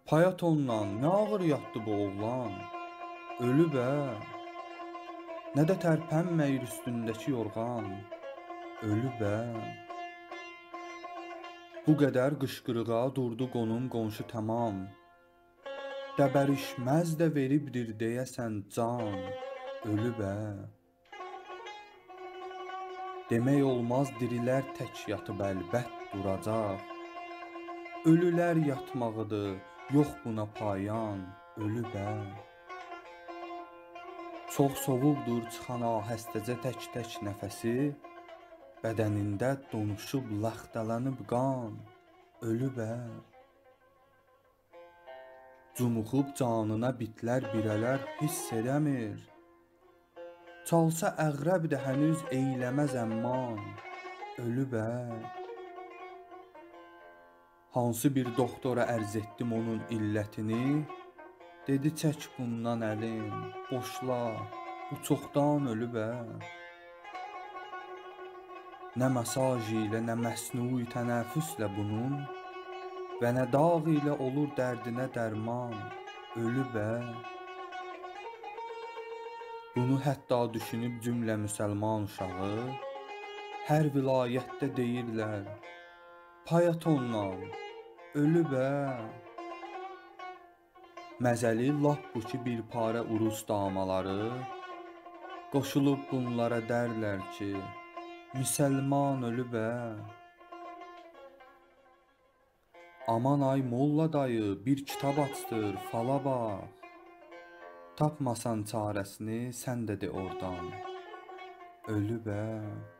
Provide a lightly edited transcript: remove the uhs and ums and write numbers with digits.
Payatondan nə ağır yatdı bu oğlan, ölü bə. Nə də tərpənməyir üstündəki yorğan, ölü bə. Bu qədər qışqırığa durdu qonum qonşu tamam. Dəbərişməz də veribdir deyəsən can, ölü bə. Demək olmaz dirilər tək yatıb əlbət duracaq. Ölülər yatmağıdır, yox buna payan, ölü bə. Çox sovuqdur çıxan ahəstəcə tək-tək nəfəsi, bədənində donuşub laxtalanıb qan, ölü bə. Cumuxub canına bitlər birələr hiss edəmir. Çalsa əqrəb də hənüz eyləməz əmman, ölü bə. Hansı bir doktora ərz etdim onun illətini, dedi çək bundan əlin, boşla, bu çoxdan ölü bə. Nə masaj ilə, nə məsnui tənəffüslə bunun, və nə dağ ilə olur dərdinə dərman, ölü bə. Bunu hətta düşünüb cümlə müsəlman uşağı, hər vilayətdə deyirlər, payatondan, ölü bə. Məzəli lap bu ki bir parə urus damaları, qoşulub bunlara dərlər ki, müsəlman ölü bə. Aman ay molla dayı, bir kitab açdır, fala bax. Tapmasan çarəsini sən də de oradan, ölü bə.